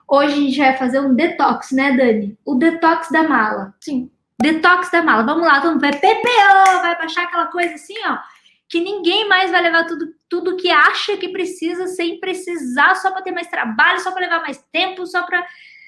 Hoje a gente vai fazer um detox, né, Dani? O detox da mala. Sim. Detox da mala. Vamos lá, todo mundo vai PPO, vai baixar aquela coisa assim, ó, que ninguém mais vai levar tudo que acha que precisa sem precisar, só para ter mais trabalho, só para levar mais tempo, só para...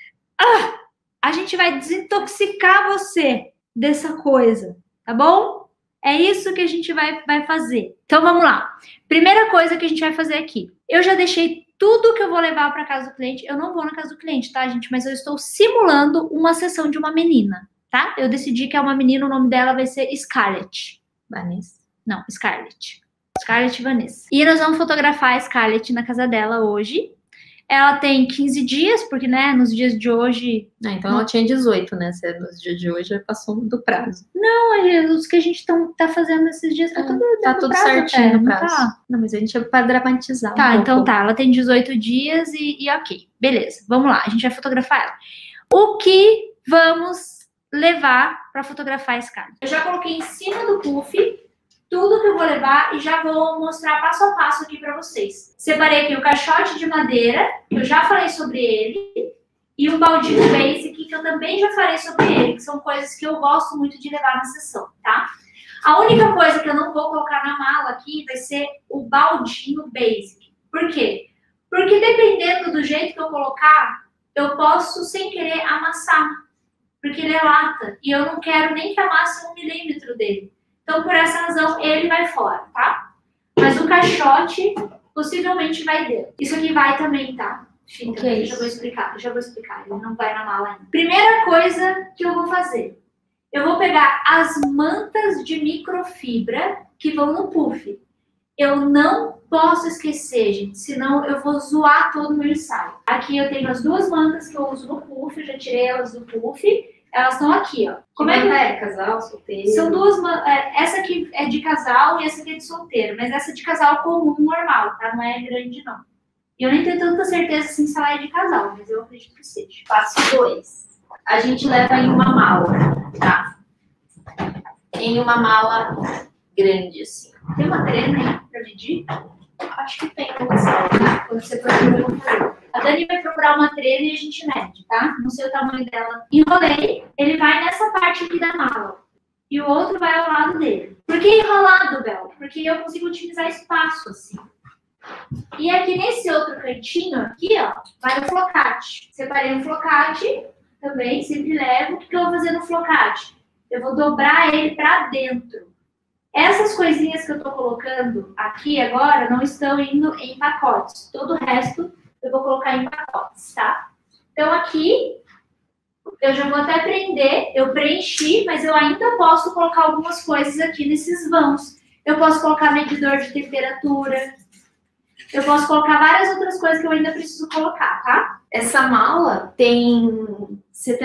A gente vai desintoxicar você dessa coisa, tá bom? É isso que a gente vai fazer. Então vamos lá. Primeira coisa que a gente vai fazer aqui. Eu já deixei tudo que eu vou levar para casa do cliente. Eu não vou na casa do cliente, tá, gente? Mas eu estou simulando uma sessão de uma menina, tá? Eu decidi que é uma menina, o nome dela vai ser Scarlett. Vanessa. Não, Scarlett. Scarlett Vanessa. E nós vamos fotografar a Scarlett na casa dela hoje. Ela tem 15 dias, porque, né, nos dias de hoje... Então ela tinha 18, né? Nos dias de hoje já passou do prazo. Não, os que a gente tá fazendo esses dias tá tudo prazo certinho no prazo. Tá. Não, mas a gente é para dramatizar Tá, então tá. Ela tem 18 dias e ok. Beleza, vamos lá. A gente vai fotografar ela. O que vamos levar para fotografar a Scarlett? Eu já coloquei em cima do puff tudo que eu vou levar e já vou mostrar passo a passo aqui para vocês. Separei aqui o caixote de madeira, que eu já falei sobre ele, e o baldinho basic, que eu também já falei sobre ele, que são coisas que eu gosto muito de levar na sessão, tá? A única coisa que eu não vou colocar na mala aqui vai ser o baldinho basic. Por quê? Porque dependendo do jeito que eu colocar, eu posso, sem querer, amassar, porque ele é lata, e eu não quero nem que amasse 1 milímetro dele. Então, por essa razão, ele vai fora, tá? Mas o caixote possivelmente vai dentro. Isso aqui vai também, tá? Fica, okay. Já vou explicar. Ele não vai na mala ainda. Primeira coisa que eu vou fazer. Eu vou pegar as mantas de microfibra que vão no puff. Eu não posso esquecer, gente, senão eu vou zoar todo o meu ensaio. Aqui eu tenho as 2 mantas que eu uso no puff, eu já tirei elas do puff. Elas estão aqui, ó. Como é que é? Casal, solteiro? São 2, essa aqui é de casal e essa aqui é de solteiro. Mas essa é de casal comum, normal, tá? Não é grande, não. E eu nem tenho tanta certeza assim se ela é de casal, mas eu acredito que seja. Passo 2. A gente leva em uma mala, tá? Em uma mala grande, assim. Tem uma trena aí pra medir? Acho que tem uma sala, tá? Quando você procura, eu vou fazer. A Dani vai procurar uma trena e a gente mede, tá? Não sei o tamanho dela. Enrolei, ele vai nessa parte aqui da mala. E o outro vai ao lado dele. Por que enrolado, Bel? Porque eu consigo otimizar espaço, assim. E aqui nesse outro cantinho, aqui, ó, vai o flocate. Separei um flocate também, sempre levo. O que eu vou fazer no flocate? Eu vou dobrar ele pra dentro. Essas coisinhas que eu tô colocando aqui agora não estão indo em pacotes. Todo o resto eu vou colocar em pacotes, tá? Então aqui, eu já vou até prender, eu preenchi, mas eu ainda posso colocar algumas coisas aqui nesses vãos. Eu posso colocar medidor de temperatura, eu posso colocar várias outras coisas que eu ainda preciso colocar, tá? Essa mala tem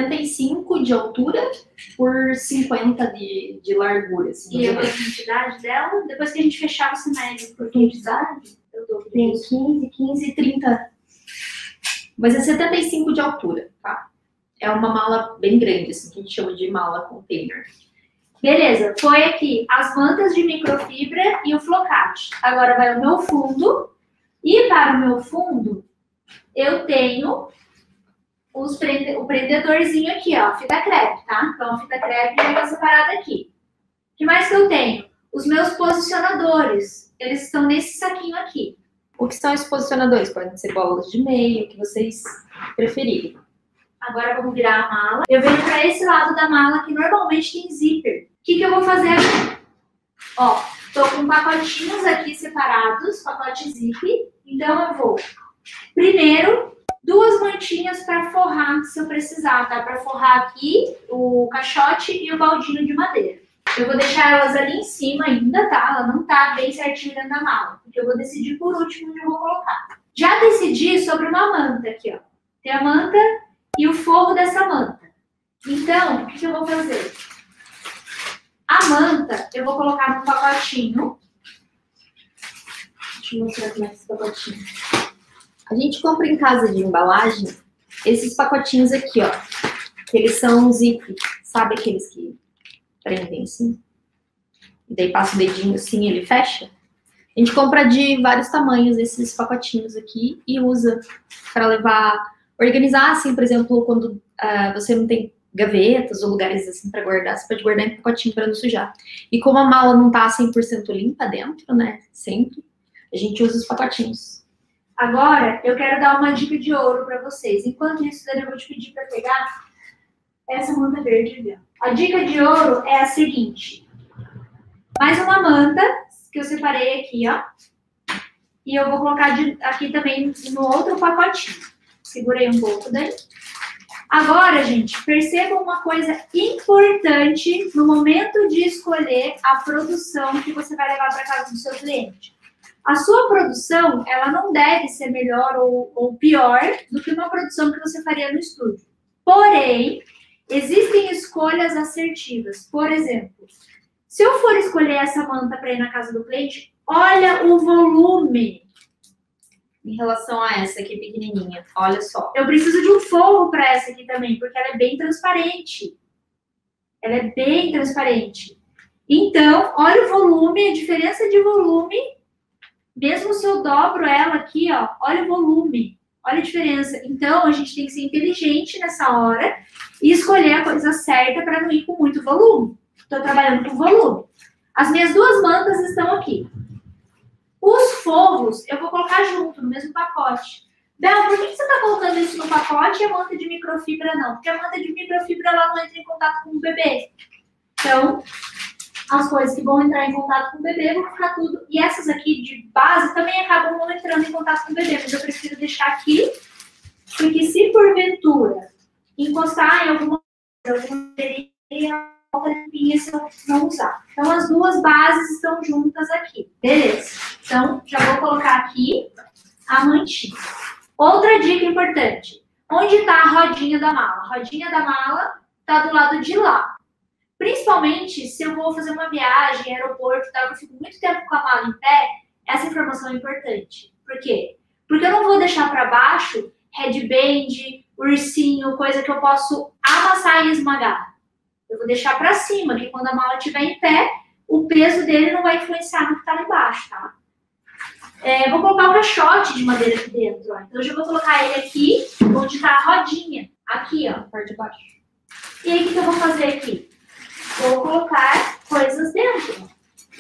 75 de altura por 50 de largura. Assim, e a quantidade dela, depois que a gente fechar, você mede por quantidade? Eu dou tem 15, 30... Mas é 75 de altura, tá? É uma mala bem grande, assim, que a gente chama de mala container. Beleza, foi aqui as mantas de microfibra e o flocate. Agora vai o meu fundo. E para o meu fundo, eu tenho o prendedorzinho aqui, ó, fita crepe, tá? Então, a fita crepe já está separada aqui. O que mais que eu tenho? Os meus posicionadores. Eles estão nesse saquinho aqui. O que são esses posicionadores? Podem ser bolas de meio, o que vocês preferirem. Agora vamos virar a mala. Eu venho para esse lado da mala que normalmente tem zíper. O que eu vou fazer aqui? Ó, tô com pacotinhos aqui separados, pacote zip. Então eu vou, primeiro, 2 mantinhas para forrar, se eu precisar, tá? Para forrar aqui o caixote e o baldinho de madeira. Eu vou deixar elas ali em cima ainda, tá? Ela não tá bem certinho dentro da mala, porque eu vou decidir por último onde eu vou colocar. Já decidi sobre uma manta aqui, ó. Tem a manta e o forro dessa manta. Então, o que eu vou fazer? A manta, eu vou colocar num pacotinho. Deixa eu mostrar como é esse pacotinho. A gente compra em casa de embalagem esses pacotinhos aqui, ó. Que eles são zip. Sabe aqueles que prendem assim? E daí passa o dedinho assim e ele fecha? A gente compra de vários tamanhos esses pacotinhos aqui e usa para levar Organizar, assim, por exemplo, quando você não tem gavetas ou lugares assim para guardar, você pode guardar em pacotinho para não sujar. E como a mala não tá 100% limpa dentro, né, sempre, a gente usa os pacotinhos. Agora, eu quero dar uma dica de ouro para vocês. Enquanto isso, Dani, eu vou te pedir para pegar essa manta verde ali. A dica de ouro é a seguinte. Mais uma manta que eu separei aqui, ó. E eu vou colocar aqui também no outro pacotinho. Segurei um pouco daí. Agora, gente, percebam uma coisa importante no momento de escolher a produção que você vai levar para casa do seu cliente. A sua produção, ela não deve ser melhor ou pior do que uma produção que você faria no estúdio. Porém, existem escolhas assertivas. Por exemplo, se eu for escolher essa manta para ir na casa do cliente, olha o volume. Em relação a essa aqui pequenininha, olha só. Eu preciso de um forro para essa aqui também, porque ela é bem transparente. Ela é bem transparente. Então, olha o volume, a diferença de volume. Mesmo se eu dobro ela aqui, ó, olha o volume. Olha a diferença. Então, a gente tem que ser inteligente nessa hora e escolher a coisa certa para não ir com muito volume. Estou trabalhando com volume. As minhas duas mantas estão aqui. Os forros eu vou colocar junto, no mesmo pacote. Bel, por que você está colocando isso no pacote e a manta de microfibra não? Porque a manta de microfibra ela não entra em contato com o bebê. Então, as coisas que vão entrar em contato com o bebê vão ficar tudo. E essas aqui de base também acabam não entrando em contato com o bebê. Mas eu prefiro deixar aqui, porque se porventura encostar em alguma coisa, limpinha se eu não usar. Então, as duas bases estão juntas aqui. Beleza. Então, já vou colocar aqui a mantinha. Outra dica importante. Onde está a rodinha da mala? A rodinha da mala está do lado de lá. Principalmente se eu vou fazer uma viagem, aeroporto, tá? Eu fico muito tempo com a mala em pé, essa informação é importante. Por quê? Porque eu não vou deixar para baixo headband, ursinho, coisa que eu posso amassar e esmagar. Eu vou deixar para cima, que quando a mala estiver em pé, o peso dele não vai influenciar no que está lá embaixo, tá? Vou colocar um caixote de madeira aqui dentro, ó. Então, eu já vou colocar ele aqui, onde está a rodinha. Aqui, ó, na parte de baixo. E aí, o que eu vou fazer aqui? Vou colocar coisas dentro.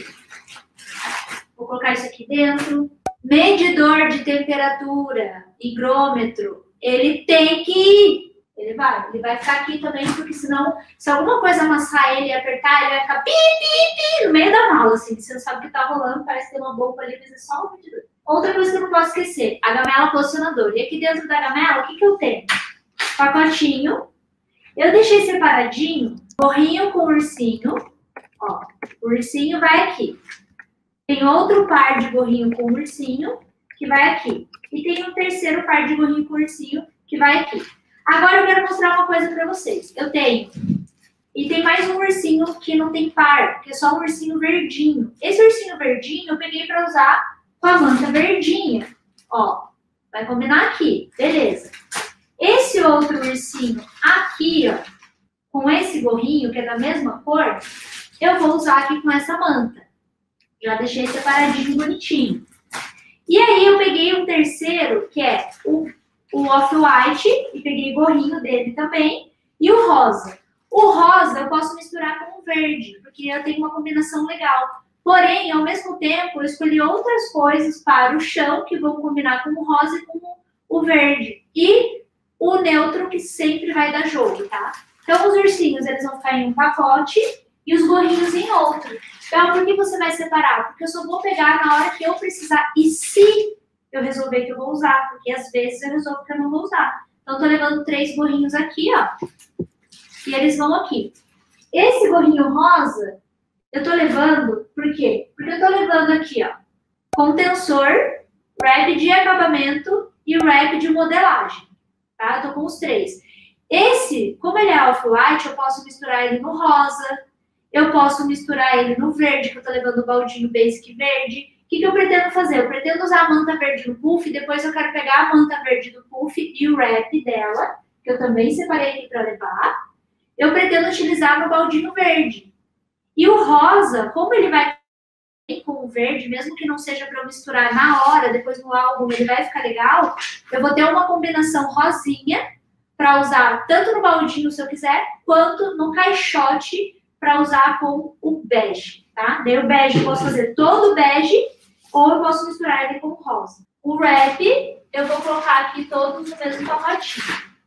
Vou colocar isso aqui dentro. Medidor de temperatura, higrômetro, ele tem que ir. Ele vai ficar aqui também, porque senão, se alguma coisa amassar ele e apertar, ele vai ficar pi, pi, pi, no meio da mala, assim. Você não sabe o que tá rolando, parece que tem uma bomba ali, mas é só um medidor. Outra coisa que eu não posso esquecer, a gamela posicionadora. E aqui dentro da gamela, o que eu tenho? Pacotinho. Eu deixei separadinho, gorrinho com ursinho. Ó, o ursinho vai aqui. Tem outro par de gorrinho com ursinho, que vai aqui. E tem um terceiro par de gorrinho com ursinho, que vai aqui. Agora eu quero mostrar uma coisa pra vocês. Eu tenho. E tem mais um ursinho que não tem par, que é só um ursinho verdinho. Esse ursinho verdinho eu peguei pra usar com a manta verdinha. Ó, vai combinar aqui. Beleza. Esse outro ursinho aqui, ó, com esse gorrinho, que é da mesma cor, eu vou usar aqui com essa manta. Já deixei separadinho, bonitinho. E aí eu peguei um terceiro, que é o off-white, e peguei o gorrinho dele também, e o rosa. O rosa eu posso misturar com o verde, porque eu tenho uma combinação legal. Porém, ao mesmo tempo, eu escolhi outras coisas para o chão, que vão combinar com o rosa e com o verde. E o neutro, que sempre vai dar jogo, tá? Então, os ursinhos, eles vão ficar em um pacote e os gorrinhos em outro. Então, por que você vai separar? Porque eu só vou pegar na hora que eu precisar. E se eu resolver que eu vou usar? Porque às vezes eu resolvo que eu não vou usar. Então, eu tô levando 3 gorrinhos aqui, ó. E eles vão aqui. Esse gorrinho rosa, eu tô levando, por quê? Porque eu tô levando aqui, ó, contensor, wrap de acabamento e wrap de modelagem. Tá? Eu tô com os 3. Esse, como ele é off-white, eu posso misturar ele no rosa, eu posso misturar ele no verde, que eu tô levando o baldinho basic verde. O que eu pretendo fazer? Eu pretendo usar a manta verde do puff, depois eu quero pegar a manta verde do puff e o wrap dela, que eu também separei aqui para levar. Eu pretendo utilizar no baldinho verde. E o rosa, como ele vai com o verde, mesmo que não seja para eu misturar na hora, depois no álbum ele vai ficar legal, eu vou ter uma combinação rosinha para usar tanto no baldinho, se eu quiser, quanto no caixote para usar com o bege, tá? Daí o bege eu posso fazer todo bege ou eu posso misturar ele com rosa. O wrap eu vou colocar aqui todos no mesmo pacotinho.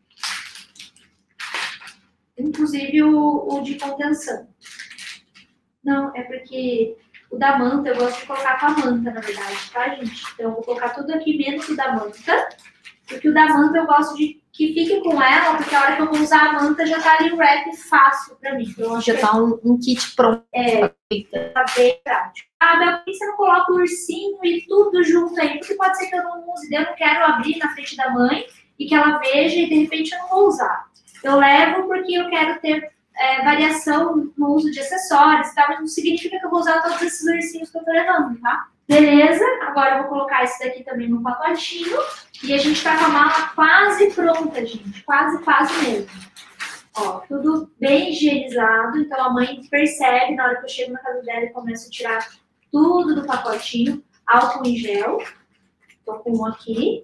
Inclusive o de contenção. Não, é porque o da manta eu gosto de colocar com a manta, na verdade, tá, gente? Então eu vou colocar tudo aqui menos o da manta. Porque o da manta eu gosto de que fique com ela, porque a hora que eu vou usar a manta já tá ali o wrap fácil pra mim. Então, Já tá um kit pronto. Tá bem prático. Ah, Bel, por que você não coloca o ursinho e tudo junto aí? Porque pode ser que eu não use, eu não quero abrir na frente da mãe e que ela veja e de repente eu não vou usar. Eu levo porque eu quero ter variação no uso de acessórios e tal, mas não significa que eu vou usar todos esses ursinhos que eu tô levando, tá? Beleza, agora eu vou colocar esse daqui também no pacotinho e a gente tá com a mala quase pronta, gente, quase mesmo. Ó, tudo bem higienizado, então a mãe percebe na hora que eu chego na casa dela e começo a tirar tudo do pacotinho, álcool em gel, tô com um aqui,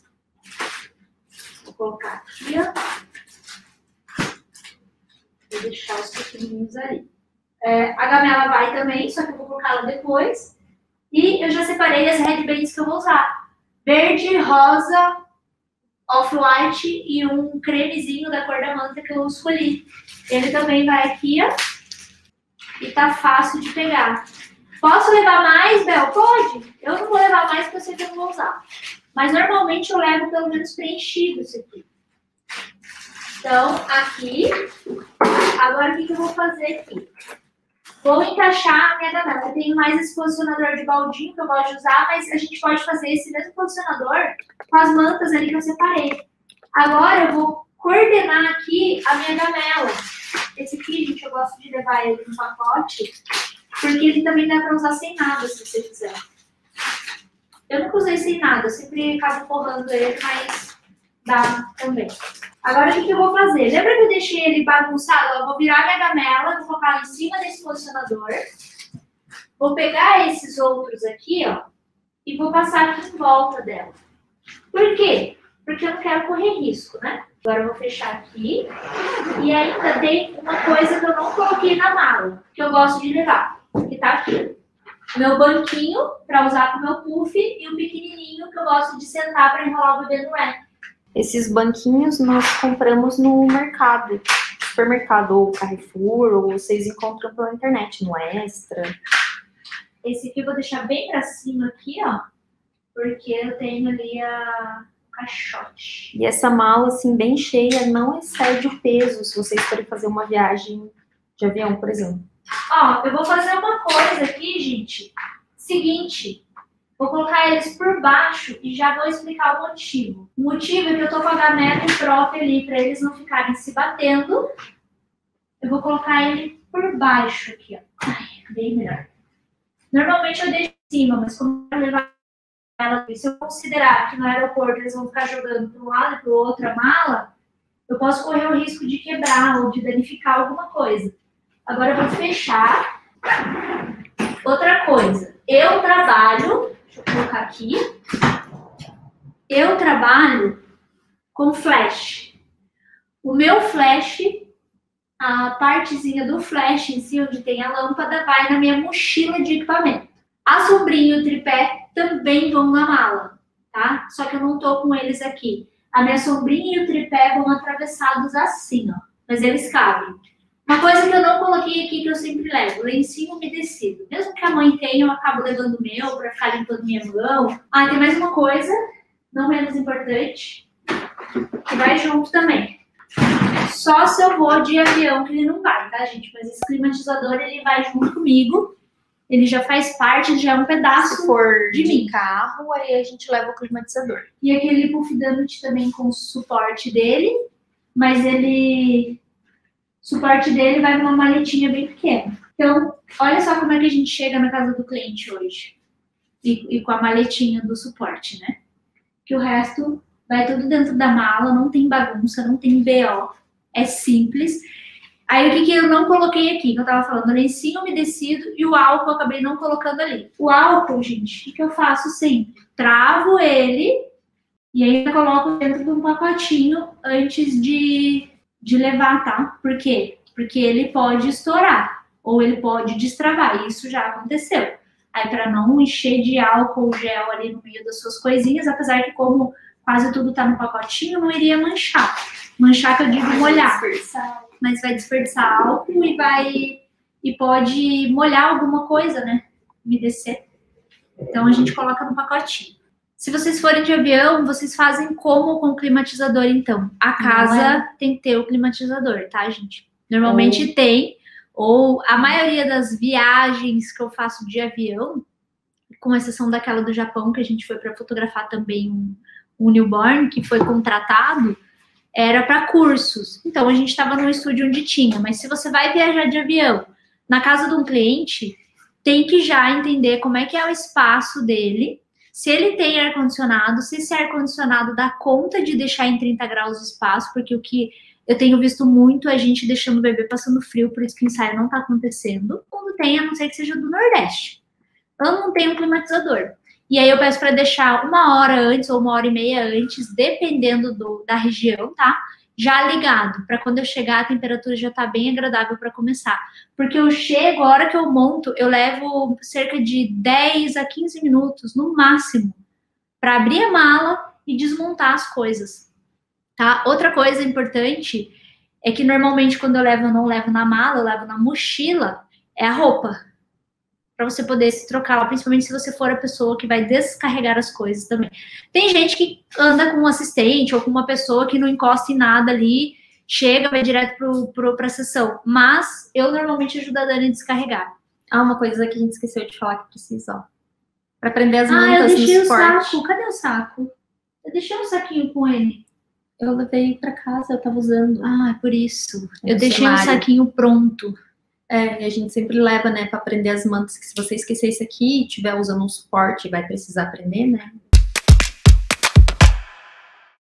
vou colocar aqui, ó, vou deixar os pequenininhos ali. A gamela vai também, só que eu vou colocar ela depois. E eu já separei as headbands que eu vou usar. Verde, rosa, off-white e um cremezinho da cor da manta que eu escolhi. Ele também vai aqui, ó. E tá fácil de pegar. Posso levar mais, Bel? Pode. Eu não vou levar mais porque eu sei que eu não vou usar. Mas normalmente eu levo pelo menos preenchido isso aqui. Então, aqui. Agora o que eu vou fazer aqui? Vou encaixar a minha gamela. Eu tenho mais esse posicionador de baldinho que eu gosto de usar, mas a gente pode fazer esse mesmo posicionador com as mantas ali que eu separei. Agora eu vou coordenar aqui a minha gamela. Esse aqui, gente, eu gosto de levar ele no pacote, porque ele também dá para usar sem nada, se você quiser. Eu nunca usei sem nada, eu sempre acabo forrando ele, mas dá também. Agora, o que eu vou fazer? Lembra que eu deixei ele bagunçado? Eu vou virar minha gamela, vou colocar em cima desse posicionador. Vou pegar esses outros aqui, ó, e vou passar aqui em volta dela. Por quê? Porque eu não quero correr risco, né? Agora eu vou fechar aqui. E ainda tem uma coisa que eu não coloquei na mala, que eu gosto de levar, que tá aqui. Meu banquinho para usar com o meu puff e o pequenininho que eu gosto de sentar para enrolar o bebê no wrap. Esses banquinhos nós compramos no mercado, supermercado, ou Carrefour, ou vocês encontram pela internet, no Extra. Esse aqui eu vou deixar bem pra cima aqui, ó, porque eu tenho ali o caixote. E essa mala, assim, bem cheia, não excede o peso, se vocês forem fazer uma viagem de avião, por exemplo. Ó, eu vou fazer uma coisa aqui, gente, seguinte... Vou colocar eles por baixo e já vou explicar o motivo. O motivo é que eu tô com a gamela própria ali, para eles não ficarem se batendo. Eu vou colocar ele por baixo aqui, ó. Ai, bem melhor. Normalmente eu deixo em cima, mas como eu vou levar ela, se eu considerar que no aeroporto eles vão ficar jogando para um lado e para o outro a mala, eu posso correr o risco de quebrar ou de danificar alguma coisa. Agora eu vou fechar. Outra coisa, eu trabalho... Deixa eu colocar aqui. Eu trabalho com flash. O meu flash, a partezinha do flash em si, onde tem a lâmpada, vai na minha mochila de equipamento. A sombrinha e o tripé também vão na mala, tá? Só que eu não tô com eles aqui. A minha sombrinha e o tripé vão atravessados assim, ó. Mas eles cabem. Uma coisa que eu não coloquei aqui, que eu sempre levo, lencinho umedecido. Mesmo que a mãe tenha, eu acabo levando o meu para ficar limpando minha mão. Ah, tem mais uma coisa, não menos importante, que vai junto também. Só se eu vou de avião que ele não vai, tá, gente? Mas esse climatizador, ele vai junto comigo. Ele já faz parte, já é um pedaço se for de mim. Carro, aí a gente leva o climatizador. E aquele puff donut também com o suporte dele, mas ele... O suporte dele vai numa maletinha bem pequena. Então, olha só como é que a gente chega na casa do cliente hoje. E com a maletinha do suporte, né? Que o resto vai tudo dentro da mala, não tem bagunça, não tem BO. É simples. Aí o que eu não coloquei aqui, que eu tava falando, lencinho umedecido e o álcool eu acabei não colocando ali. O álcool, gente, o que eu faço sempre? Travo ele e aí eu coloco dentro de um pacotinho antes de levar, tá? Por quê? Porque ele pode estourar ou ele pode destravar, isso já aconteceu. Aí para não encher de álcool gel ali no meio das suas coisinhas, apesar que como quase tudo tá no pacotinho, não iria manchar. Manchar que eu digo molhar. Mas vai desperdiçar álcool e pode molhar alguma coisa, né? Umedecer. Então a gente coloca no pacotinho. Se vocês forem de avião, vocês fazem como com o climatizador, então. A casa tem que ter o climatizador, tá, gente? Normalmente tem, ou a maioria das viagens que eu faço de avião, com exceção daquela do Japão, que a gente foi para fotografar também um newborn, que foi contratado, era para cursos. Então, a gente estava num estúdio onde tinha, mas se você vai viajar de avião na casa de um cliente, tem que já entender como é que é o espaço dele, se ele tem ar-condicionado, se esse ar-condicionado dá conta de deixar em 30 graus o espaço, porque o que eu tenho visto muito é a gente deixando o bebê passando frio, por isso que o ensaio não está acontecendo. Quando tem, a não ser que seja do Nordeste. Eu não tenho um climatizador. E aí eu peço para deixar 1 hora antes ou 1h30 antes, dependendo da região, tá? Já ligado, para quando eu chegar a temperatura já tá bem agradável para começar. Porque eu chego, a hora que eu monto, eu levo cerca de 10 a 15 minutos, no máximo, para abrir a mala e desmontar as coisas, tá? Outra coisa importante é que normalmente quando eu não levo na mala, eu levo na mochila, é a roupa. Para você poder se trocar, principalmente se você for a pessoa que vai descarregar as coisas também. Tem gente que anda com um assistente ou com uma pessoa que não encosta em nada ali, chega, vai direto para a sessão. Mas eu normalmente ajudo a Dani a descarregar. Uma coisa que a gente esqueceu de falar que precisa, ó. Para prender as mantas eu deixei no o suporte. saco. Cadê o saco? Eu deixei um saquinho com ele. Eu levei para casa, eu tava usando. É por isso. Eu deixei um saquinho pronto. E a gente sempre leva, né, para prender as mantas, que se você esquecer isso aqui e estiver usando um suporte, vai precisar prender, né?